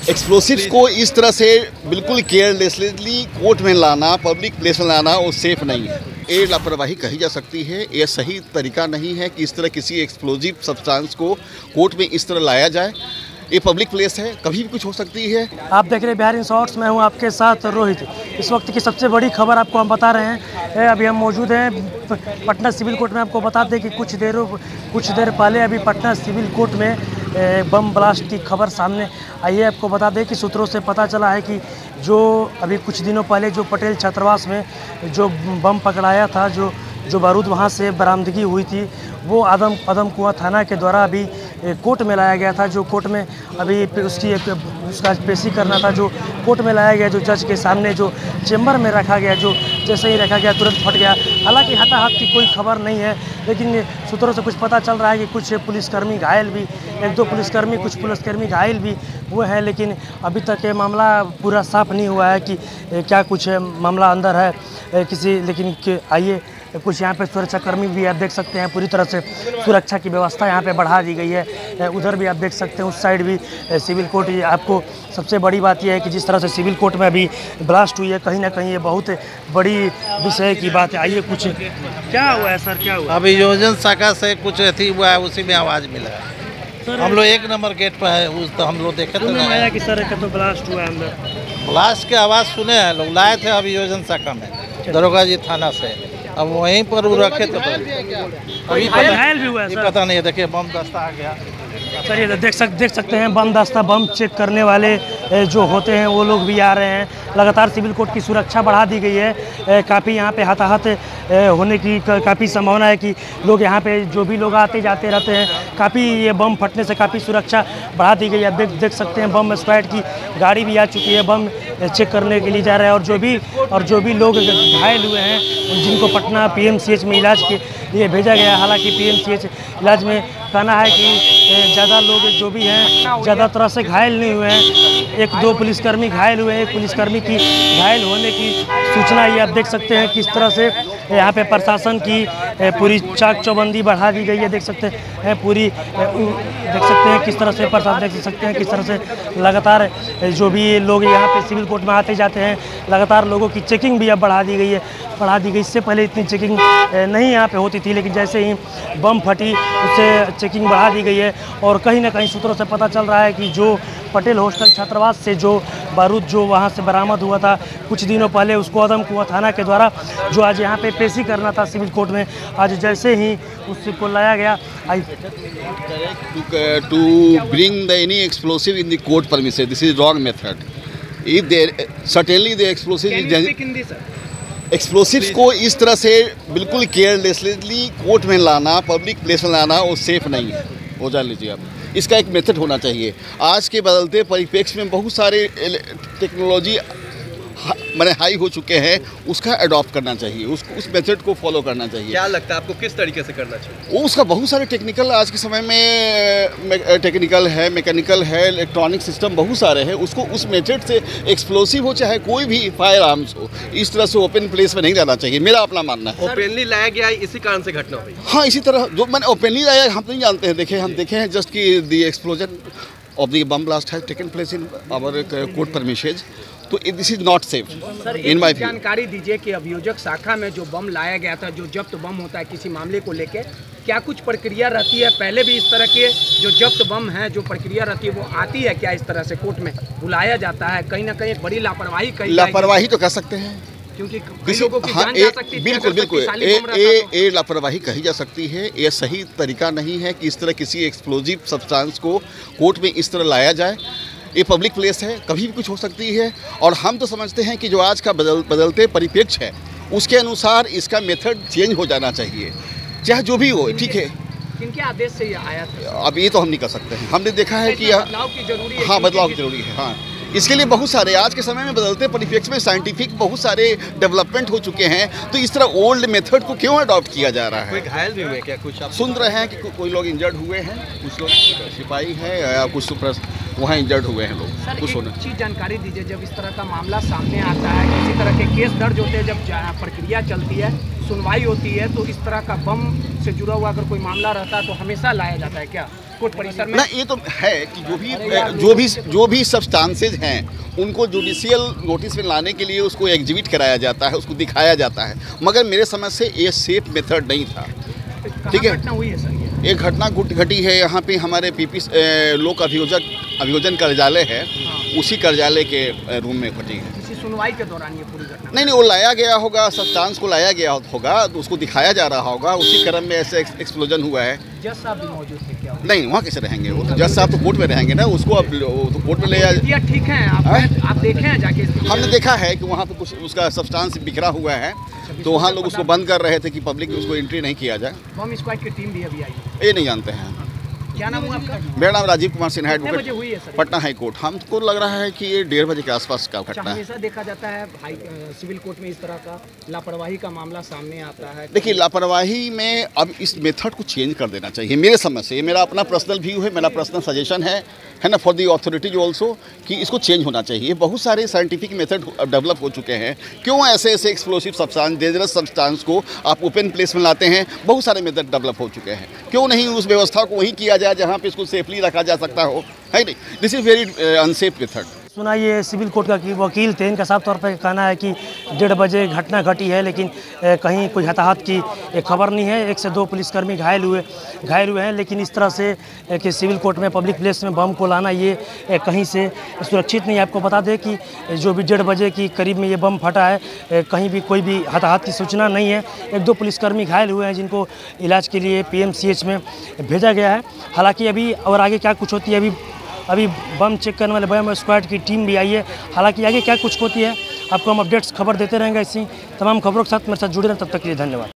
Explosives को इस तरह से बिल्कुल केयरलेसली कोर्ट में लाना, पब्लिक प्लेस में लाना, वो सेफ नहीं है। ये लापरवाही कही जा सकती है। ये सही तरीका नहीं है कि इस तरह किसी एक्सप्लोजिव सब्सटेंस को कोर्ट में इस तरह लाया जाए। ये पब्लिक प्लेस है, कभी भी कुछ हो सकती है। आप देख रहे हैं बिहार इन शॉर्ट्स, मैं हूं आपके साथ रोहित। इस वक्त की सबसे बड़ी खबर आपको हम बता रहे हैं। अभी हम मौजूद हैं पटना सिविल कोर्ट में। आपको बता दें कि कुछ देर पहले अभी पटना सिविल कोर्ट में बम ब्लास्ट की खबर सामने आई है। आपको बता दें कि सूत्रों से पता चला है कि जो अभी कुछ दिनों पहले जो पटेल छात्रावास में जो बम पकड़ाया था, जो बारूद वहाँ से बरामदगी हुई थी, वो आदम कुआं थाना के द्वारा अभी कोर्ट में लाया गया था। जो कोर्ट में अभी उसका पेशी करना था, जो कोर्ट में लाया गया, जो जज के सामने जो चेम्बर में रखा गया, जो जैसे ही रखा गया तुरंत फट गया। हालांकि हताहत की कोई खबर नहीं है, लेकिन सूत्रों से कुछ पता चल रहा है कि कुछ पुलिसकर्मी घायल भी, कुछ पुलिसकर्मी घायल भी हुए हैं। लेकिन अभी तक ये मामला पूरा साफ नहीं हुआ है कि क्या कुछ मामला अंदर है किसी। लेकिन आइए, कुछ यहाँ पे सुरक्षाकर्मी भी आप देख सकते हैं, पूरी तरह से सुरक्षा की व्यवस्था यहाँ पे बढ़ा दी गई है। उधर भी आप देख सकते हैं, उस साइड भी सिविल कोर्ट। आपको सबसे बड़ी बात यह है कि जिस तरह से सिविल कोर्ट में अभी ब्लास्ट हुई है, कहीं ना कहीं ये बहुत बड़ी विषय की बात है। आइए, कुछ क्या हुआ है सर, क्या हुआ? अभियोजन शाखा से कुछ अथी हुआ है, उसी में आवाज़ मिला है। हम लोग 1 नंबर गेट पर है, उस तो हम लोग देखे थे कि सर तो ब्लास्ट हुआ है अंदर। ब्लास्ट की आवाज़ सुने हैं, लोग लाए थे अभियोजन शाखा में दरोगा जी थाना से। अब वहीं पर वो रखे थे, अभी घायल भी हुआ है पता नहीं है। देखिए बम दस्ता आ गया। सर ये देख सकते हैं बम दस्ता, बम चेक करने वाले जो होते हैं वो लोग भी आ रहे हैं। लगातार सिविल कोर्ट की सुरक्षा बढ़ा दी गई है। काफ़ी यहाँ पे हताहत होने की काफ़ी संभावना है कि लोग यहाँ पे जो भी लोग आते जाते रहते हैं, काफ़ी ये बम फटने से काफ़ी सुरक्षा बढ़ा दी गई है। देख सकते हैं बम स्क्वाड की गाड़ी भी आ चुकी है, बम चेक करने के लिए जा रहा है। और जो भी लोग घायल हुए हैं, जिनको पटना PMCH में इलाज के लिए भेजा गया। हालांकि PMCH इलाज में कहना है कि ज़्यादा लोग जो भी हैं ज़्यादा तरह से घायल नहीं हुए हैं। 1-2 पुलिसकर्मी घायल हुए हैं। एक पुलिसकर्मी की घायल होने की सूचना ये आप देख सकते हैं किस तरह से यहाँ पे प्रशासन की पूरी चाक चौबंदी बढ़ा दी गई है। देख सकते हैं किस तरह से प्रशासन, देख सकते हैं किस तरह से लगातार जो भी लोग यहाँ पे सिविल कोर्ट में आते जाते हैं, लगातार लोगों की चेकिंग भी अब बढ़ा दी गई है। इससे पहले इतनी चेकिंग नहीं यहाँ पे होती थी, लेकिन जैसे ही बम फटी उससे चेकिंग बढ़ा दी गई है। और कहीं ना कहीं सूत्रों से पता चल रहा है कि जो पटेल हॉस्टल छात्रावास से जो बारूद जो वहाँ से बरामद हुआ था कुछ दिनों पहले, उसको आदम कुआं थाना के द्वारा जो आज यहाँ पे पेशी करना था सिविल कोर्ट में, आज जैसे ही उसको लाया गया। To bring the any explosive in the court permission, this is wrong method. If there certainly the explosives को इस तरह से बिल्कुल केयरलेसली कोर्ट में लाना, पब्लिक प्लेस में लाना, वो सेफ नहीं है। वो जान लीजिए आप, इसका एक मेथड होना चाहिए। आज के बदलते परिप्रेक्ष्य में बहुत सारे टेक्नोलॉजी मैंने हाई हो चुके हैं, उसका अडॉप्ट करना चाहिए, उस मेथड को फॉलो करना चाहिए। क्या लगता है आपको किस तरीके से करना चाहिए? उसका बहुत सारे टेक्निकल आज के समय में टेक्निकल है, मैकेनिकल है, इलेक्ट्रॉनिक सिस्टम बहुत सारे हैं। उसको उस मेथड से एक्सप्लोसिव हो चाहे कोई भी फायर आर्म्स हो, इस तरह से ओपन प्लेस में नहीं जाना चाहिए, मेरा अपना मानना है। ओपनली लाया गया इसी कारण से घटना हुई? हाँ, इसी तरह जो मैंने ओपनली लाया हम नहीं जानते हैं। हम देखे हैं जस्ट कि the explosion of the bomb blast has taken place in our court permissions, तो this is not safe in my view. जानकारी दीजिए कि अभियोजक शाखा में जो बम लाया गया था, जो जब्त बम होता है किसी मामले को लेके, क्या कुछ प्रक्रिया रहती है? पहले भी इस तरह के जो जब्त बम है, जो प्रक्रिया रहती है वो आती है क्या? इस तरह से कोर्ट में बुलाया जाता है? कहीं ना कहीं एक बड़ी लापरवाही तो कह सकते हैं, क्योंकि कई लोगों की जान जा सकती है। बिल्कुल ये लापरवाही कही जा सकती है। ये सही तरीका नहीं है कि इस तरह किसी एक्सप्लोजिव सब्सटेंस को कोर्ट में इस तरह लाया जाए। ये पब्लिक प्लेस है, कभी भी कुछ हो सकती है। और हम तो समझते हैं कि जो आज का बदलते परिप्रेक्ष्य है, उसके अनुसार इसका मेथड चेंज हो जाना चाहिए, चाहे जो भी हो। ठीक है, किनके आदेश से ये आया था? अब ये तो हम नहीं कर सकते हैं। हमने देखा है कि बदलाव की जरूरी है। हाँ, बदलाव की जरूरी है। हाँ, इसके लिए बहुत सारे आज के समय में बदलते परिप्रेक्ष्य में साइंटिफिक बहुत सारे डेवलपमेंट हो चुके हैं। तो इस तरह ओल्ड मेथड को क्यों अडॉप्ट किया जा रहा है? कोई घायल भी हुए क्या? कुछ आप सुन रहे हैं कि कोई लोग इंजर्ड हुए हैं, कुछ लोग सिपाही हैं या कुछ वहाँ इंजर्ड हुए हैं लोग। सर, कुछ होने चीज़ जानकारी दीजिए, जब इस तरह का मामला सामने आता है, किसी तरह के केस दर्ज होते हैं, जब प्रक्रिया चलती है, सुनवाई होती है, तो इस तरह का बम से जुड़ा हुआ अगर कोई मामला रहता है तो हमेशा लाया जाता है क्या? कोर्ट परिसर में? ना, ये तो है कि जो भी सब्सटेंसेज हैं उनको जुडिशियल नोटिस में लाने के लिए उसको एग्जिबिट कराया जाता है, उसको दिखाया जाता है, मगर मेरे समझ से ये सेफ मेथड नहीं था। ठीक है, घटना हुई है सर? एक घटना घटी है यहाँ पे हमारे पीपी लोक अभियोजन कार्यालय है, उसी कार्यालय के रूम में घटी है। किसी सुनवाई के दौरान ये पूरी घटना? नहीं, वो लाया गया होगा, सब्सटेंस को लाया गया होगा, तो उसको दिखाया जा रहा होगा, उसी क्रम में ऐसे एक्सप्लोजन हुआ है। जज साहब भी मौजूद थे क्या? नहीं, वहाँ कैसे रहेंगे, वो तो जज साहब तो कोर्ट में रहेंगे ना, उसको अब तो कोर्ट में ले जाए। ठीक है, आप देखे हैं जाके? हमने देखा है कि वहाँ पे कुछ उसका सब्सटेंस बिखरा हुआ है, तो वहाँ लोग उसको बंद कर रहे थे कि पब्लिक उसको एंट्री नहीं किया जाए। बम स्क्वाड की टीम भी अभी आई है? ये नहीं जानते हैं। क्या नाम हुआ आपका? मेरा नाम राजीव कुमार सिन्हा, बजे हुई है सर? Patna high court. हमको लग रहा है कि ये 1:30 बजे के आसपास का घटना है। हमेशा देखा जाता है सिविल कोर्ट में इस तरह का लापरवाही का मामला सामने आता है। देखिए, लापरवाही में अब इस मेथड को चेंज कर देना चाहिए मेरे समझ से। ये मेरा अपना पर्सनल व्यू है, मेरा पर्सनल सजेशन है ना, फॉर दी अथॉरिटीज ऑल्सो, कि इसको चेंज होना चाहिए। बहुत सारे साइंटिफिक मेथड डेवलप हो चुके हैं, क्यों ऐसे एक्सप्लोसिव सब्सटेंस, डेंजरस सब्सटेंस को आप ओपन प्लेस में लाते हैं? बहुत सारे मेथड डेवलप हो चुके हैं, क्यों नहीं उस व्यवस्था को वहीं किया जाए जहाँ पे इसको सेफली रखा जा सकता हो, है नहीं? This is very unsafe method. सुना ये सिविल कोर्ट का वकील थे, इनका साफ तौर पर कहना है कि 1:30 बजे घटना घटी है, लेकिन कहीं कोई हताहत की खबर नहीं है। 1 से 2 पुलिसकर्मी घायल हुए हैं, लेकिन इस तरह से कि सिविल कोर्ट में पब्लिक प्लेस में बम को लाना ये कहीं से सुरक्षित नहीं है। आपको बता दें कि जो भी 1:30 बजे की करीब में ये बम फटा है, कहीं भी कोई भी हताहत की सूचना नहीं है। 1-2 पुलिसकर्मी घायल हुए हैं, जिनको इलाज के लिए PMCH में भेजा गया है। हालाँकि अभी और आगे क्या कुछ होती है, अभी बम चेक करने वाले बम स्क्वाड की टीम भी आई है। हालांकि आगे क्या कुछ होती है आपको हम अपडेट्स खबर देते रहेंगे। ऐसी तमाम खबरों के साथ मेरे साथ जुड़े रहें, तब तक के लिए धन्यवाद।